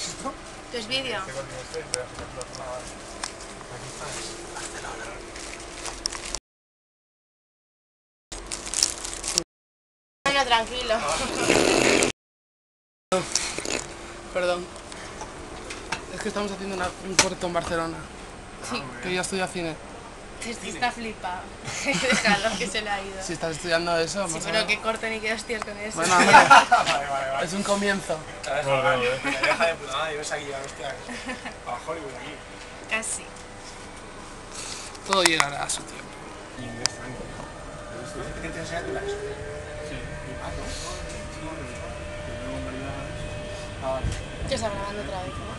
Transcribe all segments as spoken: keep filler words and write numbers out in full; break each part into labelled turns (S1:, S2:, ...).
S1: esto?
S2: ¿Qué es vídeo? Bueno, tranquilo.
S1: Perdón. Es que estamos haciendo una, un corto en Barcelona.
S2: Sí.
S1: Que yo estudio cine.
S2: Este está flipado. Déjalo, que se le ha ido.
S1: Si estás estudiando eso,
S2: Sí,
S1: más o
S2: pero
S1: menos.
S2: que corten y que hostias con eso.
S1: Bueno, hombre,
S3: Vale, vale, vale.
S1: es un comienzo.
S3: Vale, vale. Deja de puta madre, ves aquí, hostia. A Hollywood aquí.
S2: Casi.
S1: Todo llegará a su tiempo.
S3: Inglés, tranquilo. ¿Qué te enseña tu lazo? Sí. Ah, ¿no? Ah, vale.
S2: Ya está grabando otra vez, ¿no?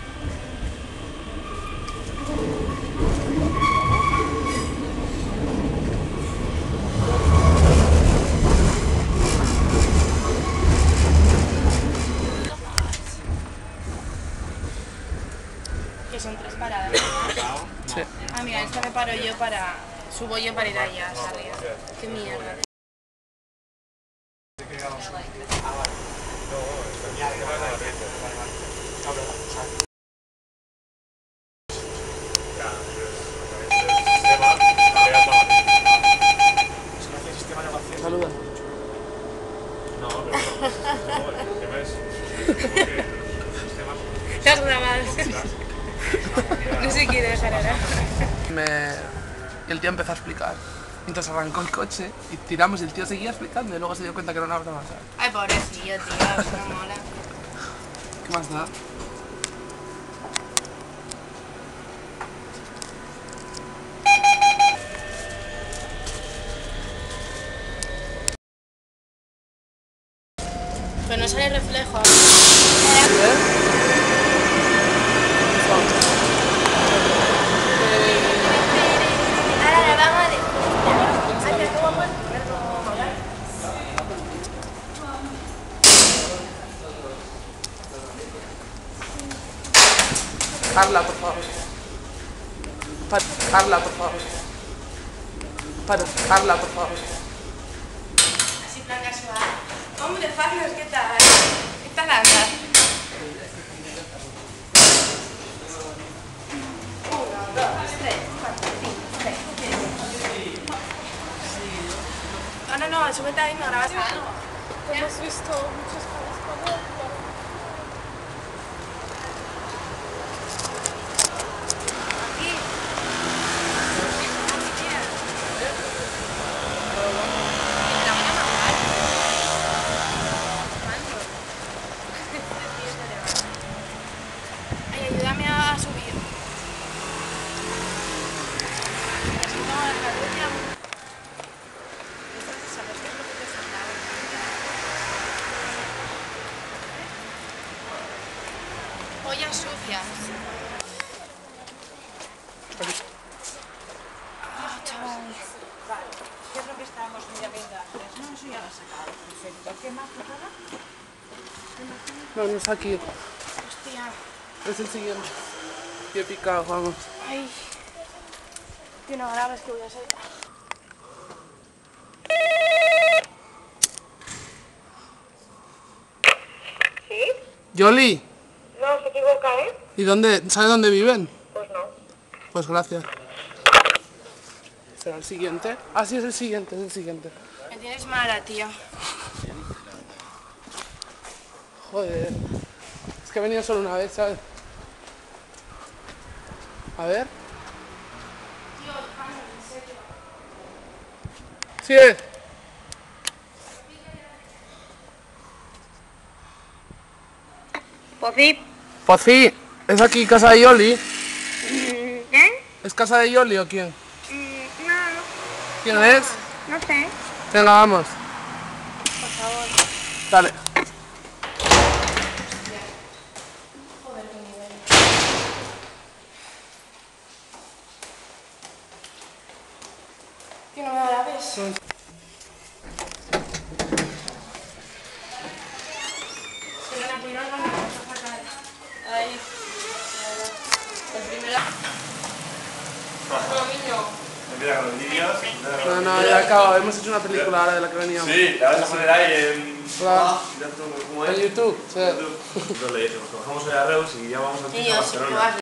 S2: Que son tres paradas.
S1: Sí.
S2: Ah, mira, esta me paro yo para... Subo yo para ir allá, arriba. Qué mierda.
S1: Saluda.
S4: No, pero no, el tema es que los sistemas
S2: Te has grabado. No se quiere dejar ahora.
S1: Me... El tío empezó a explicar. Entonces arrancó el coche y tiramos y el tío seguía explicando y luego se dio cuenta que era una broma, ¿sabes?
S2: Ay, pobrecillo, tío, no mola.
S1: ¿Qué más da?
S2: Pero no sale reflejo. Ahora la vamos a decir.
S1: Carla, por favor. Para, Carla, por favor. Para, Carla, por favor.
S2: Así plan casual. Hombre, Farnos, ¿qué tal? ¿Qué tal andas? Uno, dos, tres, cuatro, cinco, seis, siete. Ah, no, no, súbete ahí y me grabas algo.
S5: Hemos visto muchas cosas con él.
S2: Aquí. Ay, ayúdame a subir. Así no, la luz ya... ¿Sabes qué es lo que te faltaba? Ollas sucias. Ah, chaval.
S6: ¿Qué es lo que estábamos mirando antes? No, eso ya lo has sacado. Perfecto. ¿Qué más, Fernanda?
S1: No, no es aquí.
S2: Hostia.
S1: Es el siguiente. Qué picado, vamos.
S2: Ay. Que no grabes que voy a hacer.
S6: ¿Sí?
S1: Yoli,
S6: No, se equivoca, ¿eh?
S1: ¿y dónde? ¿Sabes dónde viven?
S6: Pues no.
S1: Pues gracias. ¿Será el siguiente? Ah, sí, es el siguiente, es el siguiente.
S2: Me tienes mala, tío.
S1: Joder. Es que he venido solo una vez, ¿sabes? A ver.
S2: Tío, Farnos, en serio.
S1: Sí. es.
S6: Pues sí.
S1: Pues sí, ¿es aquí casa de Yoli?
S6: ¿Qué?
S1: ¿Es casa de Yoli o quién?
S6: No,
S1: ¿Quién es?
S6: no sé.
S1: Venga, vamos.
S2: Por favor.
S1: Dale.
S2: Joder, qué nivel. Que no me grabes. Si van a tirar, van a sacar. Ahí. El primero. No, niño.
S4: Empieza con los vídeos.
S1: No, no, ya acabo. Hemos hecho una película ahora de la que veníamos.
S4: Sí, la vas a poner ahí en...
S1: Hola.
S3: Mira tú, ¿cómo
S1: En
S3: es?
S1: YouTube, sí.
S3: Entonces le dijimos, trabajamos hoy a Reus y ya vamos al piso a
S2: Niños,
S3: Barcelona.